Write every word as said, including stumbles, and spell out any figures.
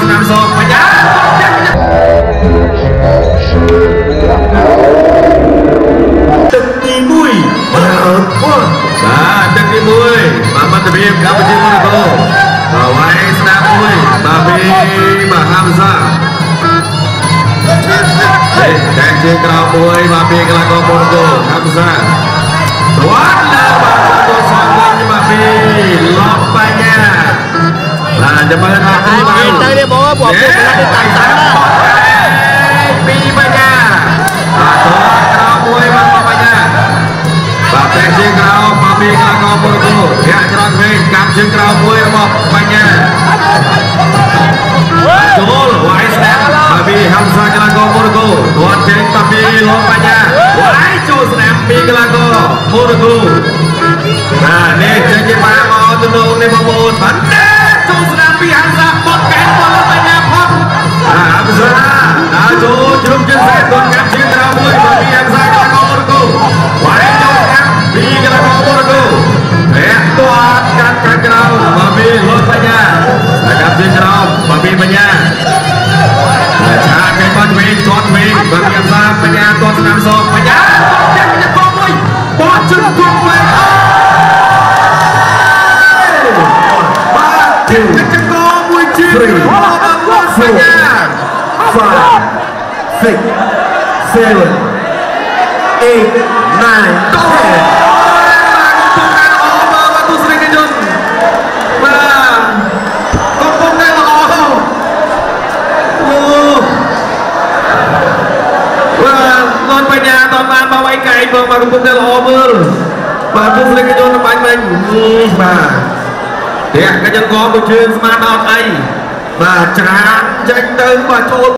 ស្នាមសបញ្ញាទឹកទីមួយបាទអត់បាទទឹកទីមួយបាទមិត្តភាពកម្ពុជាមកកោបាទវាយស្នាមមួយបាទពីបាទហាំសាតែជាក្រៅមួយបាទពីកីឡាករមកកោហាំសាស្វាត់លើបាទទៅសងវិញបាទពីឡប់បញ្ញាបាទចាំមើលថាទីបាទទៅនេះបងពួកពួកកីឡាទីតាំងតាំងពីបញ្ញាបាទទៅក្រៅមួយបាទបញ្ញាបាទតែជាក្រៅបាទពីកីឡាករមកកោធាក់ច្រត់វិញកាប់ជើងក្រៅមួយរបស់បញ្ញាចូលវាយស្នាមបាទពីហាំសាកីឡាករមកកោគាត់ចេញបាទពីឡប់បញ្ញាវាយចូលស្នាមពីកីឡាករមកកោបាទនេះចេញជាបាមកទៅនោះនេះបងប្អូនបាទចូលស្នាមពីហាំសាបត់កែបលបញ្ញាផុតហាំសាដើរចូលជ្រុំជើងសេះគាត់កាប់ជើងក្រៅមួយបាទពីហាំសាកីឡាករមកកោវាយចូលស្នាមពីកីឡាករមកកោតែទាត់កាត់ខាងក្រៅបាទពីលបបញ្ញាហើយកាប់ជើងក្រៅបាទពីបញ្ញាឆាកែបត់វិញទាត់វិញបាទពីហាំសាបញ្ញាទាត់ស្នាមសបញ្ញាចាក់កញ្ចក់មួយបោះជើងគប់វិញកញ្ចក់មួយជើងរបស់គាត់សញ្ញា five six seven eight nine ten បាទទស្សនិកជនបាទកំពុងតែល្អអូបាទលន់បញ្ញាតបានមកឲ្យកែបងបាទកំពុងតែល្អមើលបាទទស្សនិកជនបាញ់មិញបាទតែកញ្ចក់មួយជើងស្មានអត់អីបាទច្រានចេញទៅបាទចូល